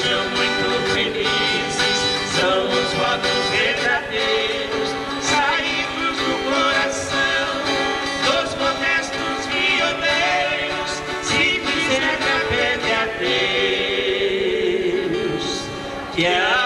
sejam muito felizes, são os votos verdadeiros, saídos do coração dos modestos violeiros. Se quiser, já pede a Deus que a